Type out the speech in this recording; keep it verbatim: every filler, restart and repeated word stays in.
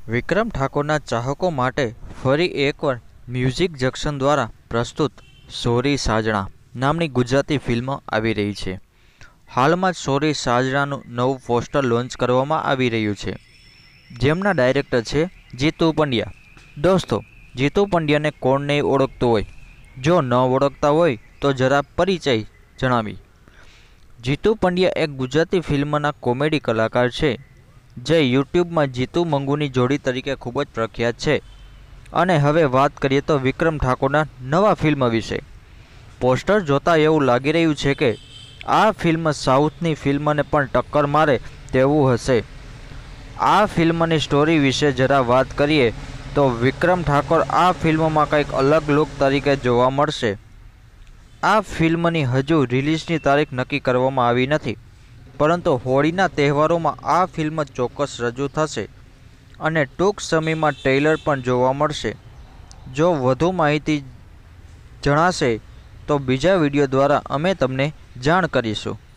વિક્રમ ઠાકોરના ચાહકો માટે ફરી એકવાર મ્યુઝિક જંકશન દ્વારા પ્રસ્તુત સોરી સાજણા નામની ગુજરાતી ફિલ્મ આવી રહી છે. હાલમાં જ સોરી સાજણાનું નવું પોસ્ટર લોન્ચ કરવામાં આવી રહ્યું છે, જેમના ડાયરેક્ટર છે જીતુ પંડ્યા. દોસ્તો, જીતુ પંડ્યાને કોણ નહીં ઓળખતું હોય? જો ન ઓળખતા હોય તો જરા પરિચય જણાવી. જીતુ પંડ્યા એક ગુજરાતી ફિલ્મના કોમેડી કલાકાર છે, જે યુટ્યુબમાં જીતુ મંગુની જોડી તરીકે ખૂબ જ પ્રખ્યાત છે. અને હવે વાત કરીએ તો વિક્રમ ઠાકોરના નવા ફિલ્મ વિશે. પોસ્ટર જોતાં એવું લાગી રહ્યું છે કે આ ફિલ્મ સાઉથની ફિલ્મને પણ ટક્કર મારે તેવું હશે. આ ફિલ્મની સ્ટોરી વિશે જરા વાત કરીએ તો વિક્રમ ઠાકોર આ ફિલ્મમાં કંઈક અલગ લુક તરીકે જોવા મળશે. આ ફિલ્મની હજુ રિલીઝની તારીખ નક્કી કરવામાં આવી નથી, પરંતુ હોળીના તહેવારોમાં આ ફિલ્મ ચોક્કસ રજૂ થશે અને ટૂંક સમયમાં ટ્રેલર પણ જોવા મળશે. જો વધુ માહિતી જણાશે તો બીજા વિડીયો દ્વારા અમે તમને જાણ કરીશું.